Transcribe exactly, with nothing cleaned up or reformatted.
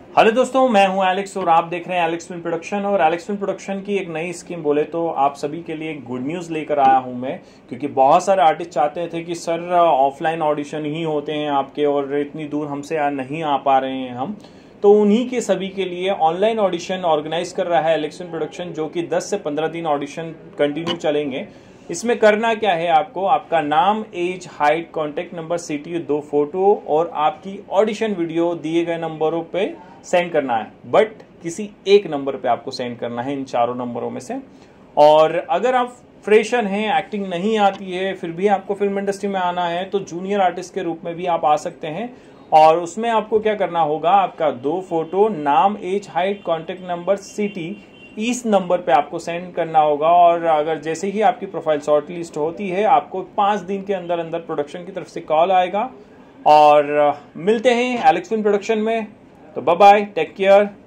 Hello दोस्तों, मैं हूं एलेक्स और आप देख रहे हैं एलेक्स फिल्म प्रोडक्शन। और एलेक्स फिल्म प्रोडक्शन की एक नई स्कीम बोले तो आप सभी के लिए एक गुड न्यूज़ लेकर आया हूं मैं, क्योंकि बहुत सारे आर्टिस्ट चाहते थे कि सर ऑफलाइन ऑडिशन ही होते हैं आपके और इतनी दूर हमसे नहीं आ पा रहे हैं हम, तो उन्हीं के सभी के लिए ऑनलाइन ऑडिशन ऑर्गेनाइज कर रहा है एलेक्स फिल्म प्रोडक्शन, जो कि दस से पंद्रह दिन ऑडिशन कंटिन्यू चलेंगे। इसमें करना क्या है, आपको आपका नाम, age, height, contact number, city, दो फोटो और आपकी ऑडिशन वीडियो दिए गए नंबरों पे सेंड करना है। बट किसी एक नंबर पे आपको सेंड करना है इन चारों नंबरों में से। और अगर आप फ्रेशर हैं, एक्टिंग नहीं आती है, फिर भी आपको फिल्म इंडस्ट्री में आना है, तो जूनियर आर्टिस्ट के रूप में भी आप आ सकते हैं। और उसमें आपको क्या करना होगा, आपका दो फोटो, नाम, age, height, contact number, city, इस नंबर पे आपको सेंड करना होगा। और अगर जैसे ही आपकी प्रोफाइल शॉर्ट लिस्ट होती है, आपको पांच दिन के अंदर अंदर प्रोडक्शन की तरफ से कॉल आएगा। और मिलते हैं एलेक्स फिल्म प्रोडक्शन में। तो बाय बाय, टेक केयर।